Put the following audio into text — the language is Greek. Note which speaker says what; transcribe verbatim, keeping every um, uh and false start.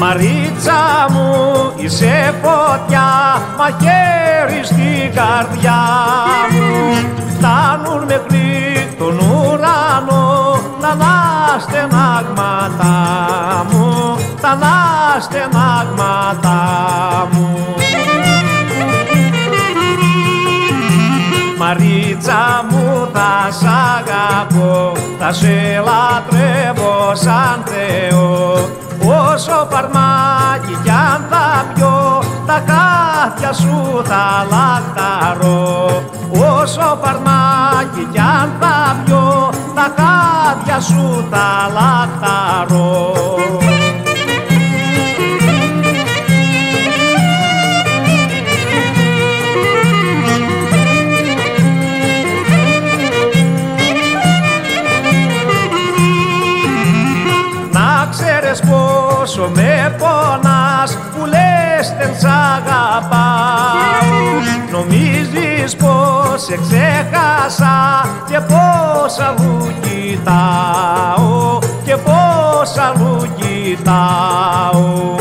Speaker 1: Μαρίτσα μου είσαι φωτιά, μαχαίρι στην καρδιά μου. Φτάνουν μέχρι τον ουρανό τα αναστενάγματα μου, τα αναστενάγματα μου. Μαρίτσα μου θα σ' αγαπώ, θα σε λατρεύω σαν Θεό. Όσο φαρμάκι κι αν θα πιω, τα χάθια σου θα λαχταρώ. Όσο φαρμάκι κι αν θα πιω, τα χάθια σου θα λαχταρώ. Πόσο με πονάς που λες δεν σ' αγαπάω. Νομίζεις πως σε ξέχασα και πως αλλού κοιτάω, και πως αλλού κοιτάω.